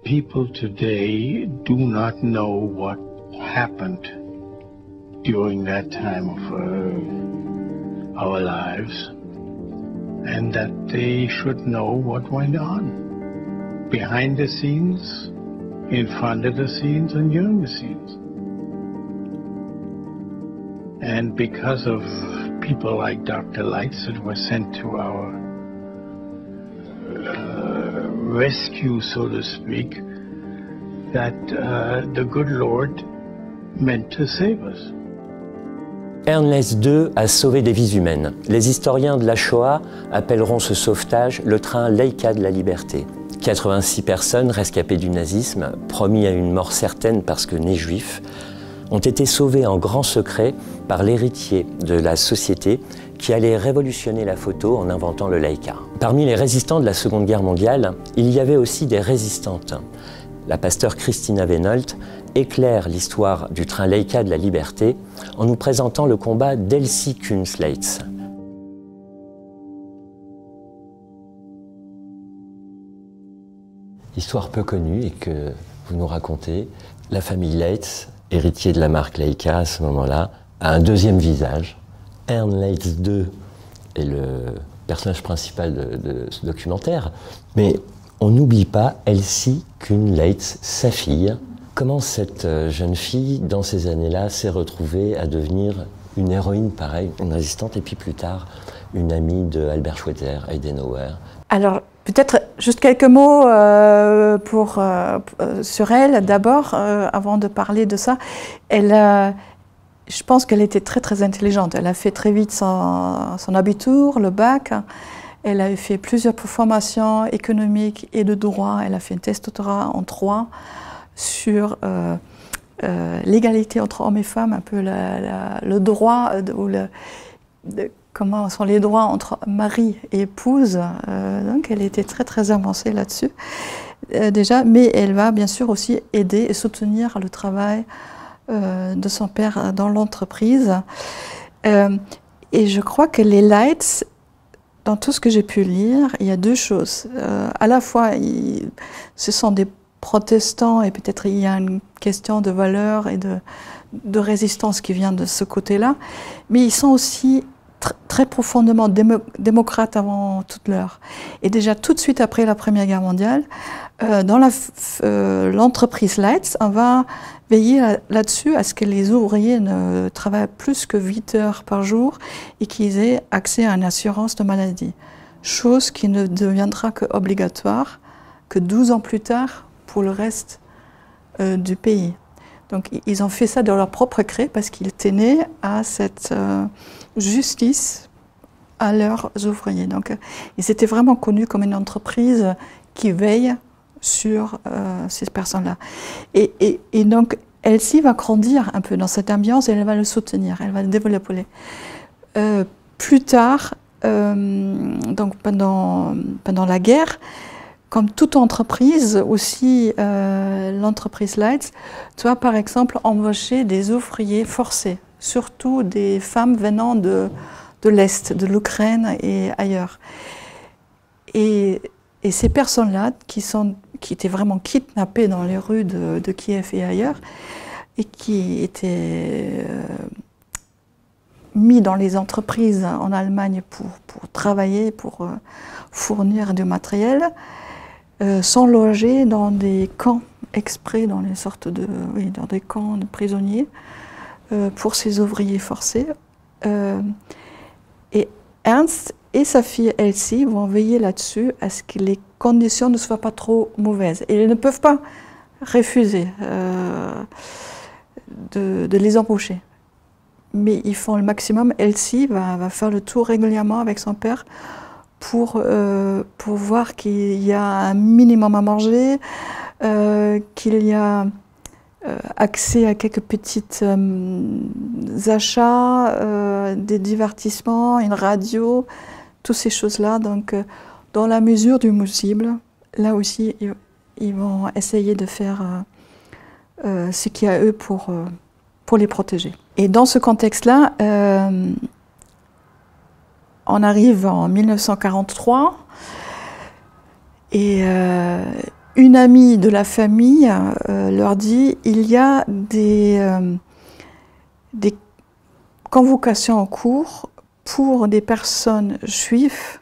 People today do not know what happened during that time of our lives, and that they should know what went on behind the scenes, in front of the scenes, and during the scenes. And because of people like Dr. Leitz that were sent to our rescue, so to speak, that the good Lord meant to save us. Ernst Leitz II a sauvé des vies humaines. Les historiens de la Shoah appelleront ce sauvetage le train Leica de la liberté. 86 personnes rescapées du nazisme, promis à une mort certaine parce que nés juifs, ont été sauvées en grand secret par l'héritier de la société qui allait révolutionner la photo en inventant le Leica. Parmi les résistants de la Seconde Guerre mondiale, il y avait aussi des résistantes. La pasteure Christina Wenold éclaire l'histoire du train Leica de la liberté en nous présentant le combat d'Elsie Kuhns-Leitz. Histoire peu connue et que vous nous racontez, la famille Leitz, héritier de la marque Leica à ce moment-là, a un deuxième visage. Ernst Leitz II est le personnage principal de ce documentaire, mais on n'oublie pas Elsie Kuhns-Leitz, sa fille. Comment cette jeune fille, dans ces années-là, s'est retrouvée à devenir une héroïne pareille, une résistante, et puis plus tard, une amie de Albert Schweitzer, Eisenhower? Alors, peut-être juste quelques mots sur elle, d'abord, avant de parler de ça. Je pense qu'elle était très, très intelligente. Elle a fait très vite son abitur, le bac. Elle a fait plusieurs formations économiques et de droit. Elle a fait un test doctorat en droit sur l'égalité entre hommes et femmes, un peu le droit, comment sont les droits entre mari et épouse. Donc elle était très très avancée là-dessus déjà, mais elle va bien sûr aussi aider et soutenir le travail de son père dans l'entreprise. Et je crois que les Leitz, dans tout ce que j'ai pu lire, il y a deux choses. À la fois, ce sont des protestants et peut-être il y a une question de valeur et de résistance qui vient de ce côté-là, mais ils sont aussi très profondément démocrates avant toute l'heure. Et déjà tout de suite après la Première Guerre mondiale, dans l'entreprise Leitz, on va veiller là-dessus à ce que les ouvriers ne travaillent plus que 8 heures par jour et qu'ils aient accès à une assurance de maladie. Chose qui ne deviendra que obligatoire que 12 ans plus tard pour le reste du pays. Donc ils ont fait ça de leur propre gré parce qu'ils tenaient à cette justice à leurs ouvriers. Donc ils étaient vraiment connus comme une entreprise qui veille sur ces personnes-là. Et donc Elsie va grandir un peu dans cette ambiance et elle va le soutenir, elle va le développer. Plus tard, donc pendant la guerre, comme toute entreprise, aussi l'entreprise Leitz, doit par exemple embaucher des ouvriers forcés, surtout des femmes venant de l'Est, de l'Ukraine et ailleurs. Et ces personnes-là, qui étaient vraiment kidnappées dans les rues de Kiev et ailleurs, et qui étaient mis dans les entreprises en Allemagne pour travailler, pour fournir du matériel, sont logés dans des camps exprès, dans dans des camps de prisonniers pour ces ouvriers forcés. Et Ernst et sa fille Elsie vont veiller là-dessus à ce que les conditions ne soient pas trop mauvaises. Et ils ne peuvent pas refuser de les embaucher. Mais ils font le maximum. Elsie va faire le tour régulièrement avec son père pour voir qu'il y a un minimum à manger, qu'il y a accès à quelques petits achats, des divertissements, une radio, toutes ces choses-là. Donc, dans la mesure du possible, là aussi, ils vont essayer de faire ce qu'il y a à eux pour les protéger. Et dans ce contexte-là, on arrive en 1943 et une amie de la famille leur dit il y a des convocations en cours pour des personnes juives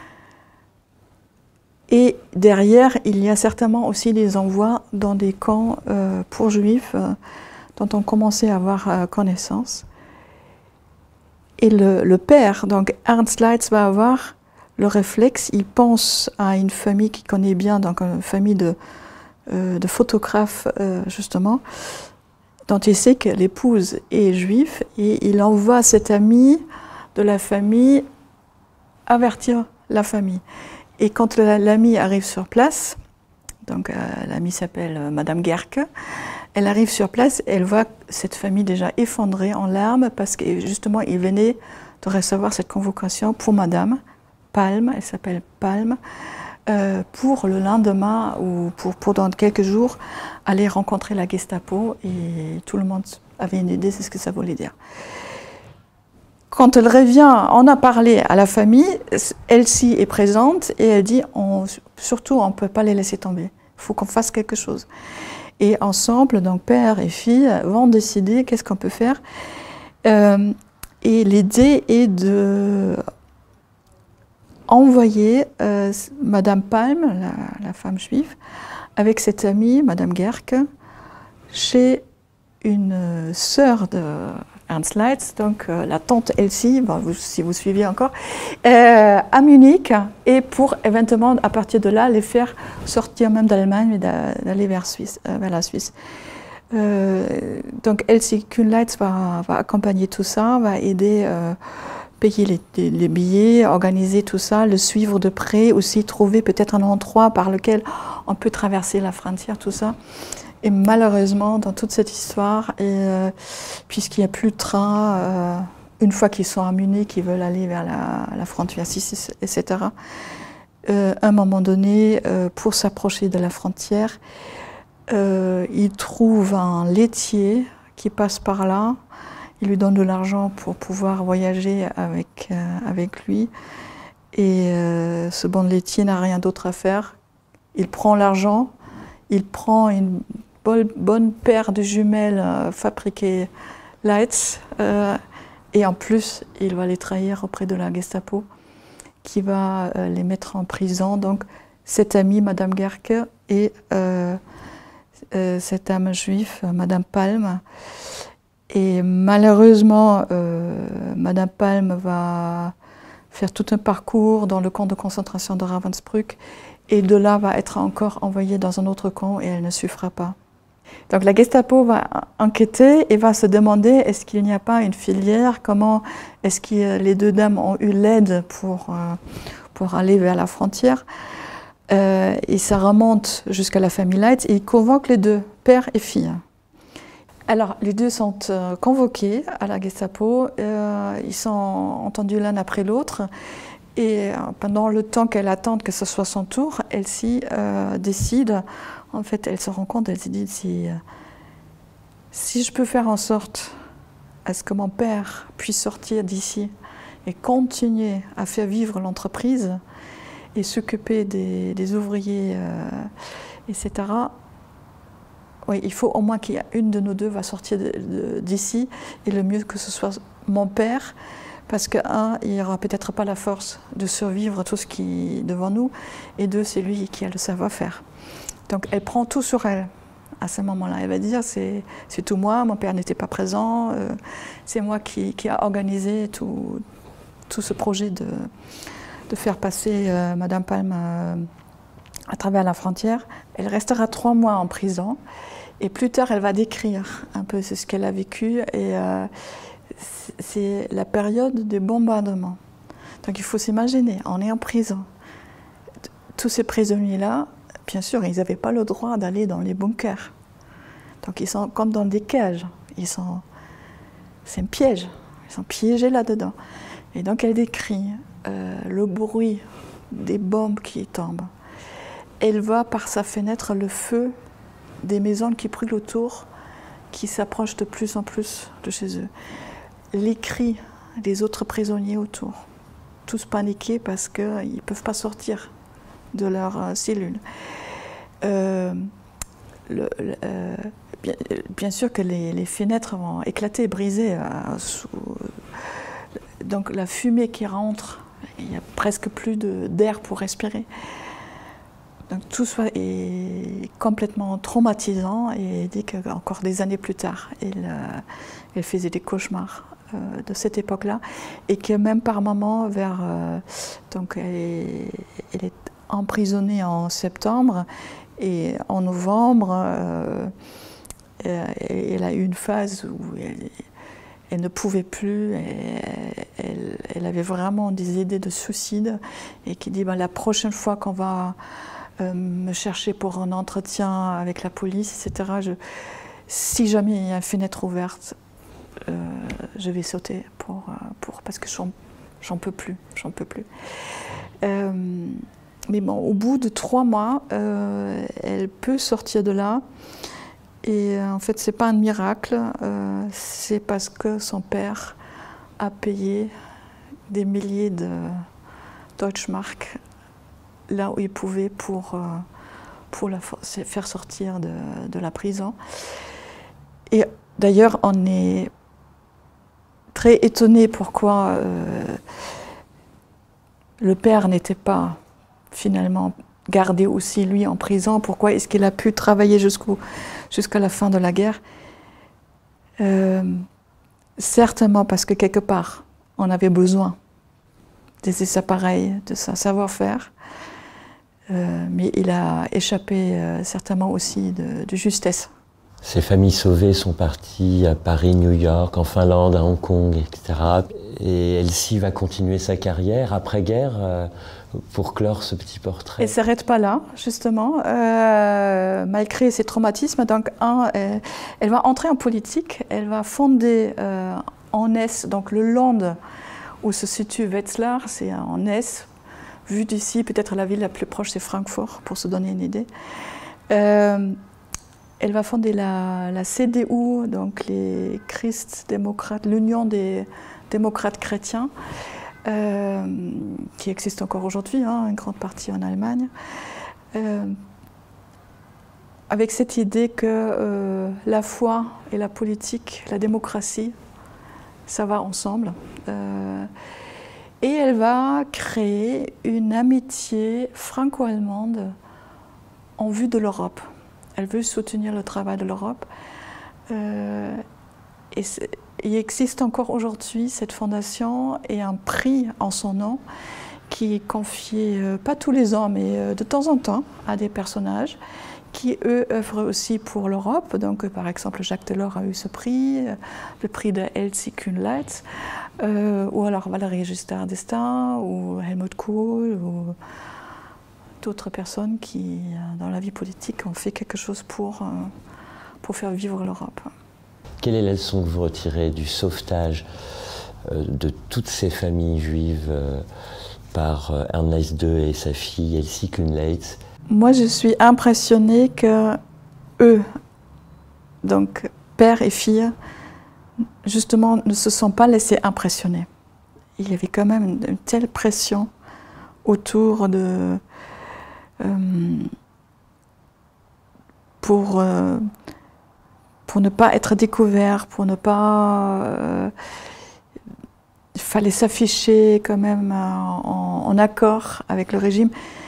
et derrière il y a certainement aussi des envois dans des camps pour juifs dont on commençait à avoir connaissance. Et le père, donc Ernst Leitz, va avoir le réflexe, il pense à une famille qu'il connaît bien, donc une famille de photographes justement, dont il sait que l'épouse est juive, et il envoie cet ami de la famille avertir la famille. Et quand l'ami arrive sur place, donc l'ami s'appelle Madame Gerke, elle arrive sur place, elle voit cette famille déjà effondrée en larmes parce que justement il venait de recevoir cette convocation pour Madame Palm, elle s'appelle Palm, pour le lendemain ou pour dans quelques jours aller rencontrer la Gestapo, et tout le monde avait une idée, c'est ce que ça voulait dire. Quand elle revient, on a parlé à la famille, Elsie est présente et elle dit surtout on ne peut pas les laisser tomber, il faut qu'on fasse quelque chose. Et ensemble, donc père et fille, vont décider qu'est-ce qu'on peut faire. Et l'idée est de envoyer Madame Palm, la femme juive, avec cette amie, Madame Gerke, chez une sœur de Ernst Leitz, donc la tante Elsie, bon, si vous suivez encore, à Munich, et pour éventuellement, à partir de là, les faire sortir même d'Allemagne et d'aller vers la Suisse. Donc Elsie Kuhn-Leitz va accompagner tout ça, va aider, payer les billets, organiser tout ça, le suivre de près, aussi trouver peut-être un endroit par lequel on peut traverser la frontière, tout ça. Et malheureusement, dans toute cette histoire, puisqu'il n'y a plus de train, une fois qu'ils sont à Munich, ils veulent aller vers la frontière suisse, etc. À un moment donné, pour s'approcher de la frontière, ils trouvent un laitier qui passe par là. Il lui donne de l'argent pour pouvoir voyager avec lui. Et ce bon laitier n'a rien d'autre à faire. Il prend l'argent, il prend une bonne paire de jumelles fabriquées Leitz, et en plus, il va les trahir auprès de la Gestapo, qui va les mettre en prison. Donc, cette amie, Madame Gerke, et cette âme juive, Madame Palm. Et malheureusement, Madame Palm va faire tout un parcours dans le camp de concentration de Ravensbrück, et de là va être encore envoyée dans un autre camp, et elle ne suffira pas. Donc la Gestapo va enquêter et va se demander est-ce qu'il n'y a pas une filière, comment est-ce que les deux dames ont eu l'aide pour aller vers la frontière. Et ça remonte jusqu'à la famille Leitz, et ils convoquent les deux, père et fille. Alors les deux sont convoqués à la Gestapo, ils sont entendus l'un après l'autre, et pendant le temps qu'elle attend que ce soit son tour, Elsie décide. En fait, elle se rend compte, elle se dit, si je peux faire en sorte à ce que mon père puisse sortir d'ici et continuer à faire vivre l'entreprise et s'occuper des ouvriers, etc., oui, il faut au moins qu'il y ait une de nous deux va sortir d'ici, et le mieux que ce soit mon père, parce que un, il n'aura peut-être pas la force de survivre tout ce qui est devant nous, et deux, c'est lui qui a le savoir-faire. Donc elle prend tout sur elle à ce moment-là. Elle va dire c'est tout moi, mon père n'était pas présent, c'est moi qui a organisé tout ce projet de faire passer Madame Palm à travers la frontière. Elle restera 3 mois en prison, et plus tard elle va décrire un peu ce qu'elle a vécu, et c'est la période des bombardements. Donc il faut s'imaginer, on est en prison. Tous ces prisonniers-là, bien sûr, ils n'avaient pas le droit d'aller dans les bunkers. Donc ils sont comme dans des cages. C'est un piège. Ils sont piégés là-dedans. Et donc elle décrit le bruit des bombes qui tombent. Elle voit par sa fenêtre le feu des maisons qui brûlent autour, qui s'approchent de plus en plus de chez eux. Les cris des autres prisonniers autour. Tous paniqués parce qu'ils ne peuvent pas sortir de leur cellule. Bien sûr que les fenêtres vont éclater, briser. Donc la fumée qui rentre, il n'y a presque plus d'air pour respirer. Donc tout ça est complètement traumatisant et dit qu'encore des années plus tard, elle faisait des cauchemars de cette époque-là et que même par moments, donc elle est emprisonnée en septembre et en novembre, elle a eu une phase où elle ne pouvait plus, elle avait vraiment des idées de suicide et qui dit la prochaine fois qu'on va me chercher pour un entretien avec la police, etc., si jamais il y a une fenêtre ouverte, je vais sauter parce que j'en peux plus. Mais bon, au bout de 3 mois, elle peut sortir de là. Et en fait, c'est pas un miracle, c'est parce que son père a payé des milliers de Deutschmark là où il pouvait pour la faire sortir de la prison. Et d'ailleurs, on est très étonné pourquoi le père n'était pas finalement gardé aussi lui en prison. Pourquoi est-ce qu'il a pu travailler jusqu'à la fin de la guerre? Certainement parce que quelque part, on avait besoin de ses appareils, de son savoir-faire. Mais il a échappé certainement aussi de justesse. Ces familles sauvées sont parties à Paris, New York, en Finlande, à Hong Kong, etc. Et Elsie va continuer sa carrière après-guerre pour clore ce petit portrait. Elle ne s'arrête pas là, justement, malgré ses traumatismes. Donc, elle va entrer en politique, elle va fonder en Hesse, donc le land où se situe Wetzlar, c'est en Hesse. Vu d'ici, peut-être la ville la plus proche, c'est Francfort, pour se donner une idée. Elle va fonder la CDU, donc les Christ-démocrates, l'Union des démocrates chrétiens, qui existe encore aujourd'hui, une grande partie en Allemagne, avec cette idée que la foi et la politique, la démocratie, ça va ensemble. Et elle va créer une amitié franco-allemande en vue de l'Europe. Elle veut soutenir le travail de l'Europe. Et il existe encore aujourd'hui cette fondation et un prix en son nom qui est confié, pas tous les ans, mais de temps en temps, à des personnages qui, eux, œuvrent aussi pour l'Europe. Donc, par exemple, Jacques Delors a eu ce prix, le prix de Elsie Kühnleitz, ou alors Valéry Giscard d'Estaing, ou Helmut Kohl, ou d'autres personnes qui, dans la vie politique, ont fait quelque chose pour faire vivre l'Europe. Quelle est la leçon que vous retirez du sauvetage de toutes ces familles juives par Ernest II et sa fille Elsie Kühnleitz? Moi, je suis impressionnée que eux, donc père et fille, justement, ne se sont pas laissés impressionner. Il y avait quand même une telle pression autour de... pour ne pas être découvert, pour ne pas... il fallait s'afficher quand même en accord avec le régime.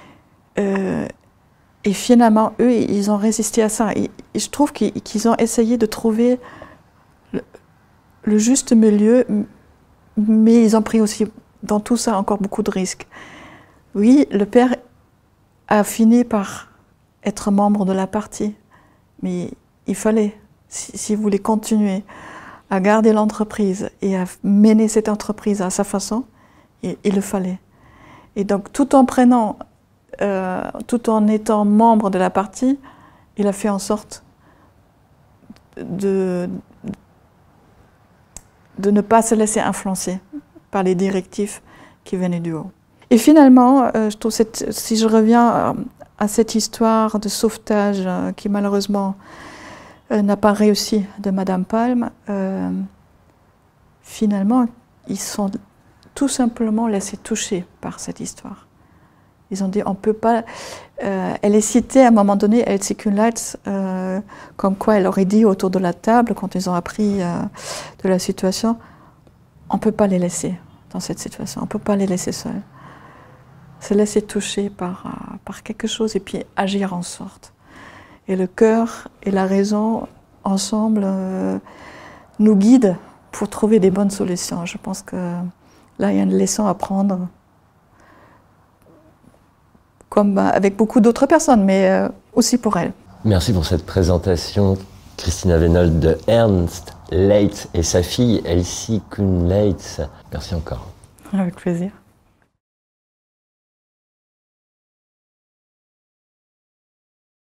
Et finalement, eux, ils ont résisté à ça. Et je trouve qu'ils ont essayé de trouver le juste milieu, mais ils ont pris aussi dans tout ça encore beaucoup de risques. Oui, le père a fini par être membre de la partie, mais il fallait, s'il voulait continuer à garder l'entreprise et à mener cette entreprise à sa façon, il le fallait. Et donc, tout en étant membre de la partie, il a fait en sorte de ne pas se laisser influencer par les directives qui venaient du haut. Et finalement, je trouve si je reviens à cette histoire de sauvetage qui malheureusement n'a pas réussi de Madame Palm, finalement, ils sont tout simplement laissés toucher par cette histoire. Ils ont dit on ne peut pas. Elle est citée à un moment donné, Elsie Kuhnleitz, comme quoi elle aurait dit autour de la table, quand ils ont appris de la situation, on ne peut pas les laisser dans cette situation, on ne peut pas les laisser seuls. Se laisser toucher par quelque chose et puis agir en sorte. Et le cœur et la raison, ensemble, nous guident pour trouver des bonnes solutions. Je pense que là, il y a une leçon à prendre, comme avec beaucoup d'autres personnes, mais aussi pour elle. Merci pour cette présentation, Christina Wenold, de Ernst Leitz et sa fille Elsie Kuhnleitz. Merci encore. Avec plaisir.